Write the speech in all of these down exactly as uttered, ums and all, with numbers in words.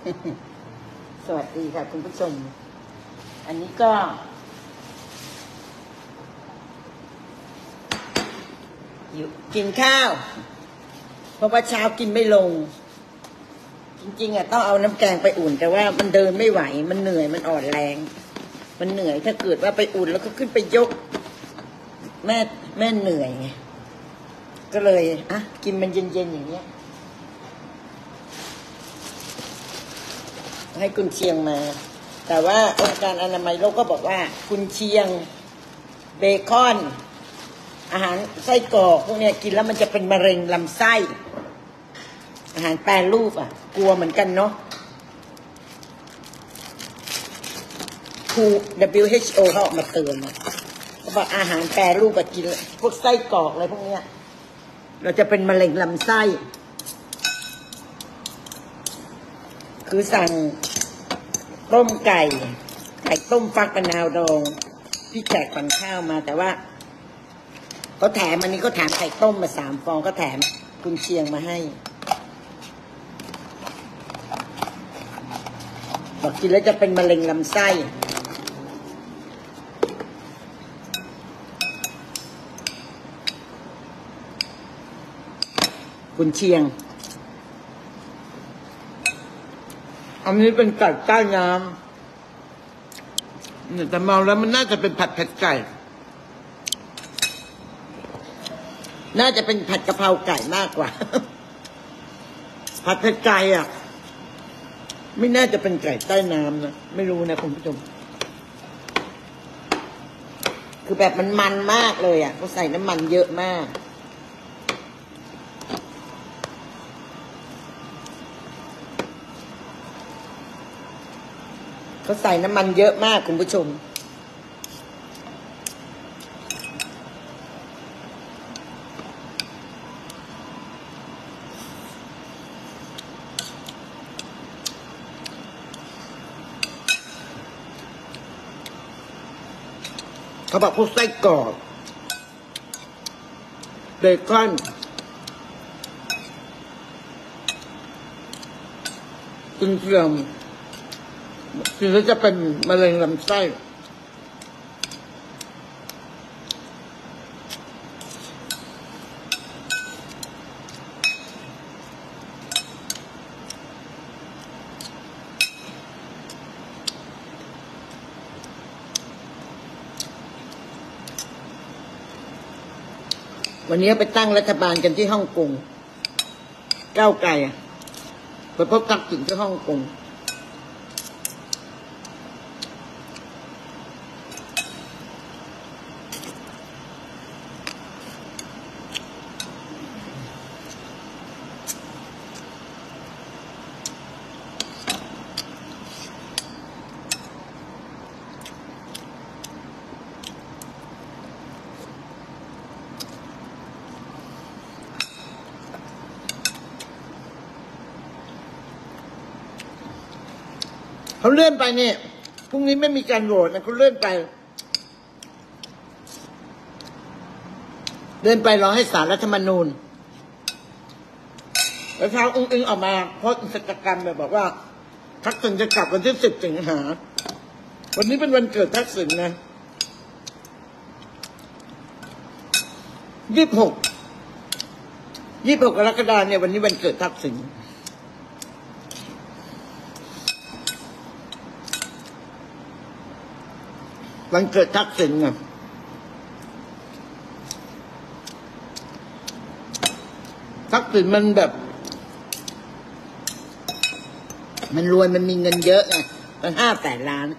สวัสดีค่ะคุณผู้ชมอันนี้ก็ อยู่กินข้าวเพราะว่าเช้ากินไม่ลงจริงๆอ่ะต้องเอาน้ำแกงไปอุ่นแต่ว่ามันเดินไม่ไหวมันเหนื่อยมันอ่อนแรงมันเหนื่อยถ้าเกิดว่าไปอุ่นแล้วก็ขึ้นไปยกแม่แม่เหนื่อยไงก็เลยอ่ะกินมันเย็นๆอย่างเงี้ยให้กุนเชียงมาแต่ว่าองค์การอนามัยโลกก็บอกว่ากุนเชียงเบคอนอาหารไส้กรอกพวกเนี้ยกินแล้วมันจะเป็นมะเร็งลำไส้อาหารแปรรูปอ่ะกลัวเหมือนกันเนาะ ดับเบิลยู เอช โอ เขาออกมาเตือนนะเขาบอกอาหารแปรรูปแบบกินพวกไส้กรอกอะไรพวกเนี้ยเราจะเป็นมะเร็งลำไส้คือสั่งต้มไก่ไก่ต้มฟักมะนาวดองพี่แขกปั่นข้าวมาแต่ว่าเขาแถมอันนี้เขาแถมไข่ต้มมาสามฟองเขาแถมกุนเชียงมาให้บอกกินแล้วจะเป็นมะเร็งลำไส้กุนเชียงอันนี้เป็นไก่ใต้น้ำเนี่ยแต่มองแล้วมันน่าจะเป็นผัดเผ็ดไก่น่าจะเป็นผัดกะเพราไก่มากกว่าผัดเผ็ดไก่อ่ะไม่น่าจะเป็นไก่ใต้น้ำนะไม่รู้นะคุณผู้ชมคือแบบมันมันมากเลยอ่ะเขาใส่น้ำมันเยอะมากเขาใส่น้ำมันเยอะมากคุณผู้ชมเขาบอกพวกไส้กรอกเบคอนกุนเชียงกินแล้วจะเป็นมะเร็งลำไส้วันนี้ไปตั้งรัฐบาลกันที่ฮ่องกงก้าวไกลไปพบทักษิณที่ฮ่องกงเขาเลื่อนไปเนี่ยพรุ่งนี้ไม่มีการโหวตนะเขาเลื่อนไปเลื่อนไปรอให้ศาลรัฐธรรมนูญแล้วเช้าอุ้งอิงออกมาโพสต์อินสตาแกรมแบบบอกว่าทักษิณจะกลับวันที่สิบสิงหาวันนี้เป็นวันเกิดทักษิณนะยี่สิบหกยี่สิบหกกรกฎาคมเนี่ยวันนี้วันเกิดทักษิณวันเกิดทักษิณไงทักษิณมันแบบมันรวยมันมีเงินเยอะไงมันห้าแสนล้าน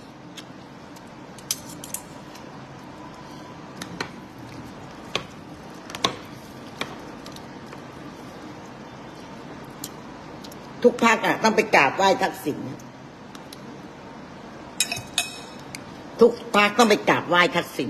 ทุกภาคอ่ะต้องไปกราบไหว้ทักษิณทุกภาคต้องไปกราบไหว้ทักษิณ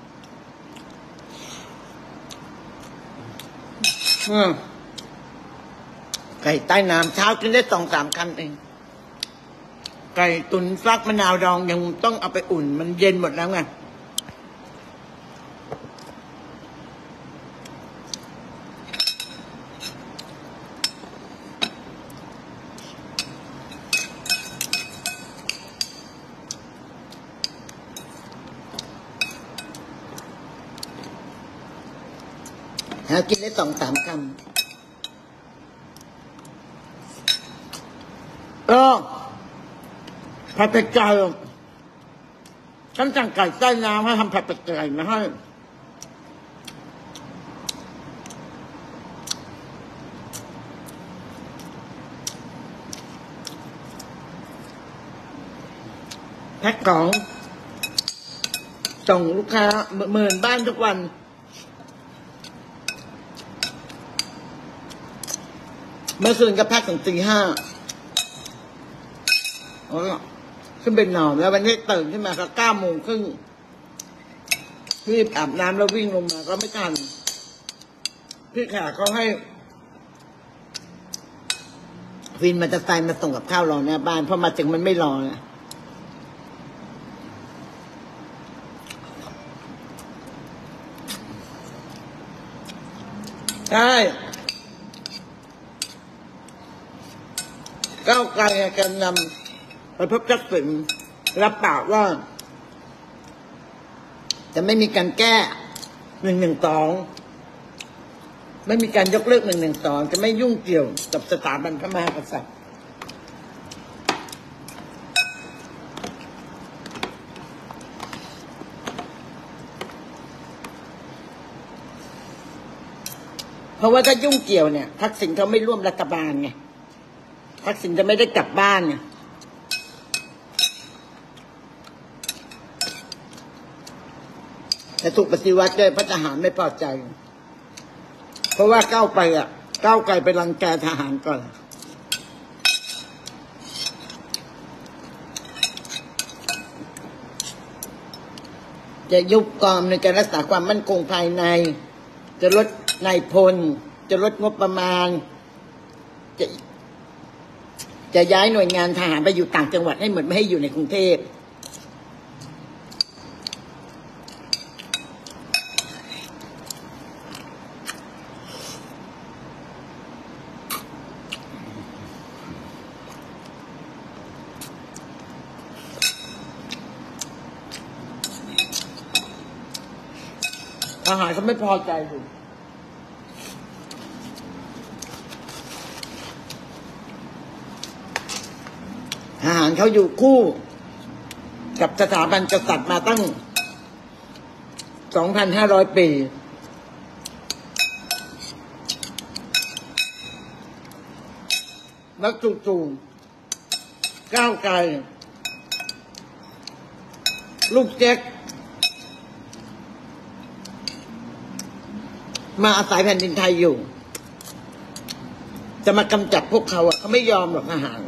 อืมไก่ใต้น้ำเช้ากินได้สองสามคำเองไก่ตุนฟักมะนาวดองยังต้องเอาไปอุ่นมันเย็นหมดแล้วไงหากินได้สองสามคำเออผัดเป็ดไก่ฉันสั่งไก่ใต้น้ำให้ทำผัดเป็ดไก่มาให้แพ็คของส่งลูกค้าหมื่นบ้านทุกวันเมื่อคืนก็แพ็คถึงตีห้าขึ้นเป็นหนอมแล้ววันนี้ตื่นขึ้นมาก็เก้าโมงครึ่งรีบอาบน้ำแล้ววิ่งลงมาก็ไม่ทันพี่ขาเขาให้วินมอเตอร์ไซค์มาส่งกับข้าวรอหน้าบ้านพอมาถึงมันไม่รอนะใช่ก้าวไกลการนำไปพบทักษิณรับปากว่าจะไม่มีการแก้หนึ่งหนึ่งสองไม่มีการยกเลิกหนึ่งหนึ่งสองจะไม่ยุ่งเกี่ยวกับสถาบันพระมหากษัตริย์เพราะว่าถ้ายุ่งเกี่ยวเนี่ยทักษิณเขาไม่ร่วมรัฐบาลไงทักษิณจะไม่ได้กลับบ้านไงแต่ถูกปฏิวัติด้วยพระทหารไม่พอใจเพราะว่าก้าวไปอ่ะก้าวไกลไปรังแกทหารก่อนจะยุบกองในการรักษาความมั่นคงภายในจะลดนายพลจะลดงบประมาณจะจะย้ายหน่วยงานทหารไปอยู่ต่างจังหวัดให้หมดไม่ให้อยู่ในกรุงเทพทหารเขาไม่พอใจอยู่ทหารเขาอยู่คู่กับสถาบันกษัตริย์มาตั้ง สองพันห้าร้อย ปีแล้วจู่ๆก้าวไกลลูกเจ๊กมาอาศัยแผ่นดินไทยอยู่จะมากำจัดพวกเขาอ่ะเขาไม่ยอมหรอกทหาร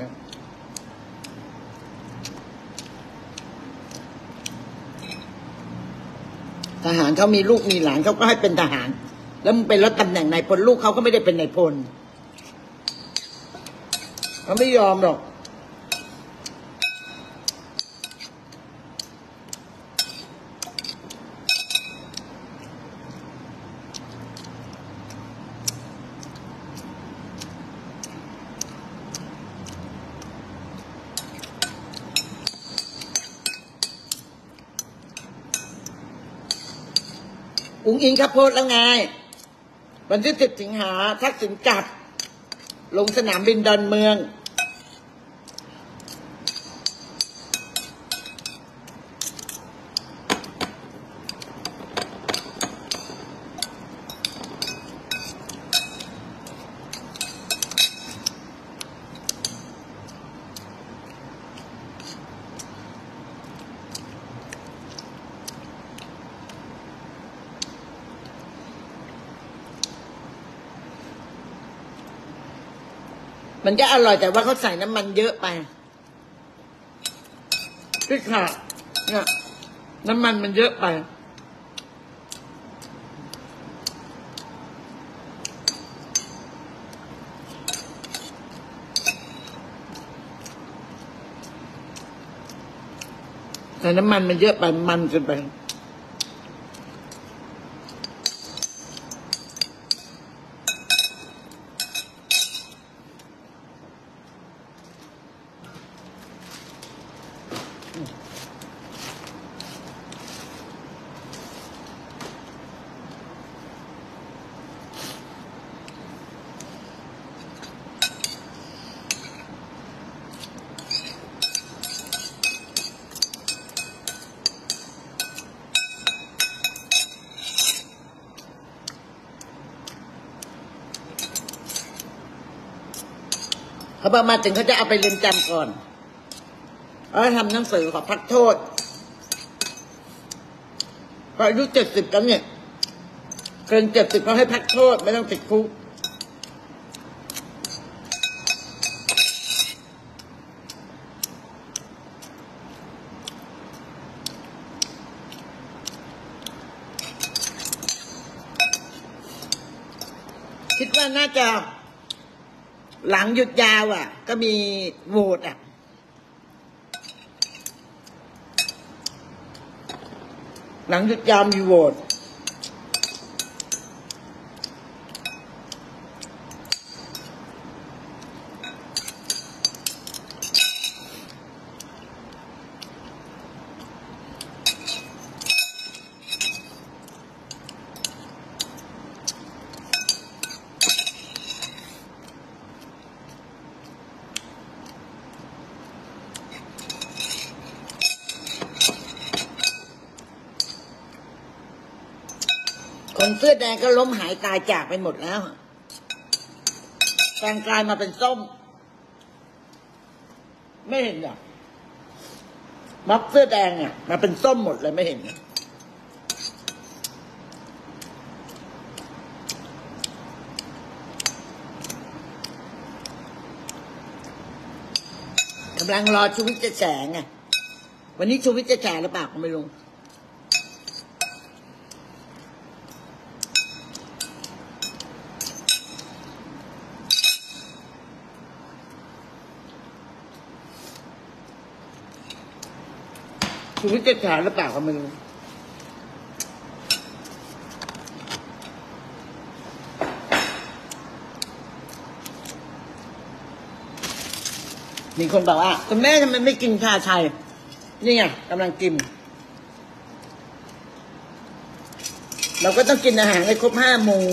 ทหารเขามีลูกมีหลานเขาก็ให้เป็นทหารแล้วมึงเป็นลดตำแหน่งนายพลลูกเขาก็ไม่ได้เป็นนายพลเขาไม่ยอมหรอกอุ๋งอิงครับโพสแล้วไงวันที่สิบสิงหาทักษิณกลับลงสนามบินดอนเมืองมันจะอร่อยแต่ว่าเขาใส่น้ำมันเยอะไปพี่ค่ะเนี่ยน้ำมันมันเยอะไปแต่น้ำมันมันเยอะไปมันเกินไปเขาบอกมาถึงเขาจะเอาไปเรียนจำก่อนเขาทำหนังสือขอพักโทษพออายุเจ็ดสิบแล้วเนี่ยเกินเจ็ดสิบเขาให้พักโทษไม่ต้องติดคุกคิดว่าน่าจะหลังหยุดยาวอ่ะก็มีโหวตอ่ะหลังหยุดยาวมีโหวตคนเสื้อแดงก็ล้มหายตายจากไปหมดแล้วแปลงกลายมาเป็นส้มไม่เห็นหรอม็อบเสื้อแดงเนี่ยมาเป็นส้มหมดเลยไม่เห็นกำลังรอชูวิทย์จะแฉไงวันนี้ชูวิทย์จะแฉหรือเปล่าก็ไม่รู้ชูวิทย์จะแฉหรือเปล่าก็ไม่รู้มีคนบอกว่าคุณแม่ทำไมไม่กินชาไทยนี่ไงกำลังกินเราก็ต้องกินอาหารให้ครบห้าหมู่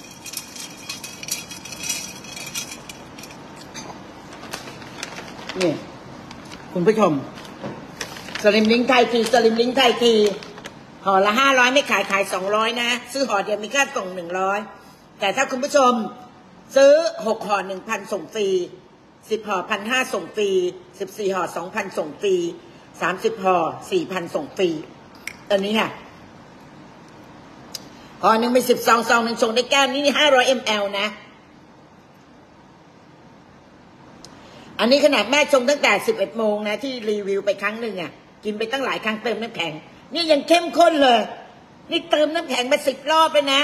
นี่คุณผู้ชมสลิมลิงไทยทีสลิมลิงไทยทีห่อละห้าร้อยไม่ขายขายสองร้อยนะซื้อห่อเดียวมีค่าส่งหนึ่งร้อยแต่ถ้าคุณผู้ชมซื้อหกห่อหนึ่งพันส่งฟรีสิบห่อพันห้าส่งฟรีสิบสี่ห่อสองพันส่งฟรีสามสิบห่อสี่พันส่งฟรีอันนี้ค่ะห่อหนึ่งมีสิบซองซองหนึ่งส่งได้แก้วนี้นี่ห้าร้อยมลนะอันนี้ขนาดแม่ชงตั้งแต่สิบเอ็ดโมงนะที่รีวิวไปครั้งหนึ่งอ่ะกินไปตั้งหลายครั้งเติมน้ำแข็งนี่ยังเข้มข้นเลยนี่เติมน้ำแข็งมาสิบรอบไปนะ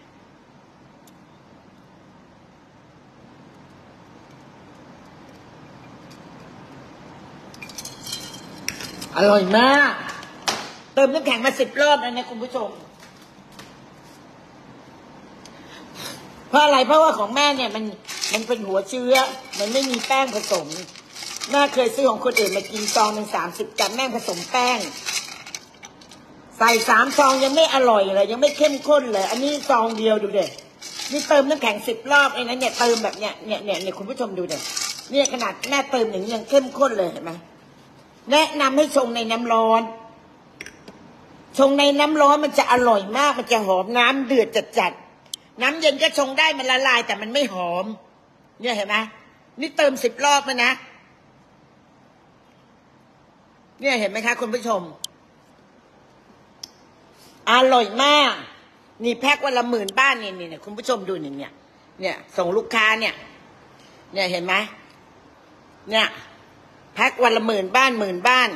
อร่อยมากเติมน้ำแข็งมาสิบรอบแล้วนะคุณผู้ชมเพราะอะไรเพราะว่าของแม่เนี่ยมันมันเป็นหัวเชื้อมันไม่มีแป้งผสมแม่เคยซื้อของคนอื่นมากินซองหนึ่งสามสิบกรัมแม่ผสมแป้งใส่สามซองยังไม่อร่อยเลยยังไม่เข้มข้นเลยอันนี้ซองเดียวดูเด็ดนี่เติมน้ำแข็งสิบรอบไอ้นั้นเนี่ยเติมแบบเนี้ยเนี่ยเนี่ยเนี่ยคุณผู้ชมดูเด็ดเนี่ยขนาดแม่เติมอย่างนี้ยังเข้มข้นเลยเห็นไหมแนะนำให้ชงในน้ำร้อนชงในน้ำร้อนมันจะอร่อยมากมันจะหอมน้ำเดือดจัดๆน้ำเย็นก็ชงได้มันละลายแต่มันไม่หอมเนี่ยเห็นไหมนี่เติมสิบรอบแล้วนะเนี่ยเห็นไหมคะคุณผู้ชมอร่อยมากนี่แพ็ควันละหมื่นบ้านนี่นี่เนี่ยคุณผู้ชมดูหนึ่งเนี่ยเนี่ยส่งลูกค้าเนี่ยเนี่ยเห็นไหมเนี่ยแพ็ควันละหมื่นบ้านหมื่นบ้าน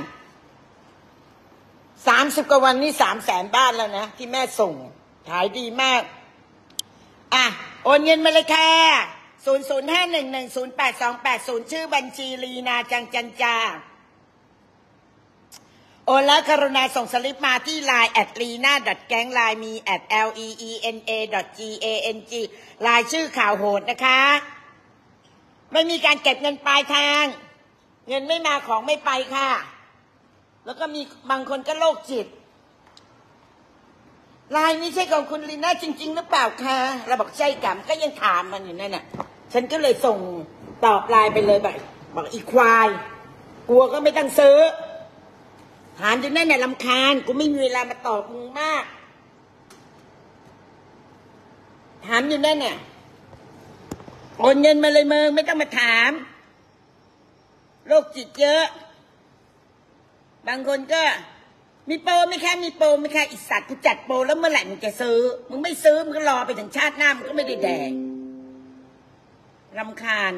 สามสิบกว่าวันนี่สามแสนบ้านแล้วนะที่แม่ส่งขายดีมากอ่ะโอนเงินมาเลยค่ะศูนย์ศูนย์ห้าหนึ่งหนึ่งศูนย์แปดสองแปดศูนย์ชื่อบัญชีลีนาจังจันจาโออนแล้วกรุณาส่งสลิปมาที่ ไลน์ แอท ลีน่า แก๊ง ไลน์ มี แอท แอล อี อี เอ็น เอ จี เอ เอ็น จี ไลน์ชื่อข่าวโหดนะคะไม่มีการเก็บเงินปลายทางเงินไม่มาของไม่ไปค่ะแล้วก็มีบางคนก็โรคจิตไลน์นี้ใช่ของคุณลีน่าจริงๆหรือเปล่าคะเราบอกใช่กำก็ยังถามมันอยู่นั่นน่ะฉันก็เลยส่งตอบไลน์ไปเลยแบบบอกอีควายกลัวก็ไม่ต้องซื้อถามอยู่นั่นน่ะรำคาญกูไม่มีเวลามาตอบมึงมากถามอยู่นั่นน่ะโอนเงินมาเลยมึงไม่ต้องมาถามโรคจิตเยอะบางคนก็มีโปรไหมคะมีโปรไหมคะอีสัตว์กูจัดโปรแล้วเมื่อไหร่มึงจะซื้อมึงไม่ซื้อมึงก็รอไปถึงชาติหน้ามึงก็ไม่ได้แดงรำคาญ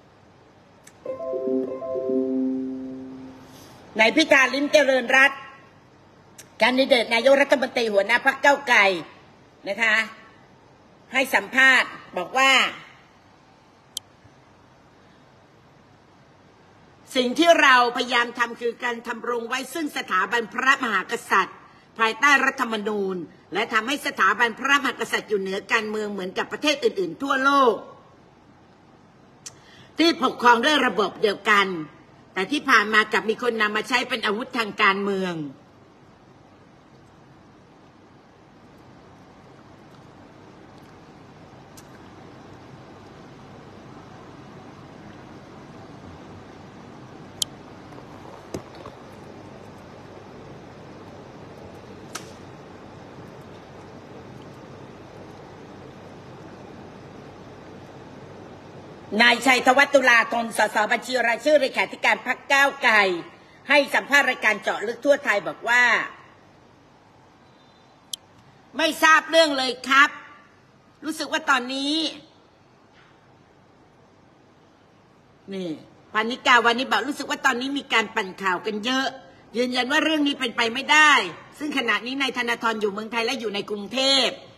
นายพิธาลิ้มเจริญรัตน์แคนดิเดตนายกรัฐมนตรีหัวหน้าพรรคก้าวไกลนะคะให้สัมภาษณ์บอกว่าสิ่งที่เราพยายามทำคือการทำรงไว้ซึ่งสถาบันพระมหากษัตริย์ภายใต้รัฐธรรมนูญและทำให้สถาบันพระมหากษัตริย์อยู่เหนือการเมืองเหมือนกับประเทศอื่นๆทั่วโลกที่ปกครองด้วยระบบเดียวกันแต่ที่ผ่านมากับมีคนนำมาใช้เป็นอาวุธทางการเมืองนายชัยธวัฒน์ตุลาธน สสบัญชีรายชื่อเลขาธิการพรรคก้าวไกลให้สัมภาษณ์รายการเจาะลึกทั่วไทยบอกว่าไม่ทราบเรื่องเลยครับรู้สึกว่าตอนนี้นี่พานิกาวันนี้บอกรู้สึกว่าตอนนี้มีการปั่นข่าวกันเยอะยืนยันว่าเรื่องนี้เป็นไปไม่ได้ซึ่งขณะนี้นายธนาธรอยู่เมืองไทยและอยู่ในกรุงเทพ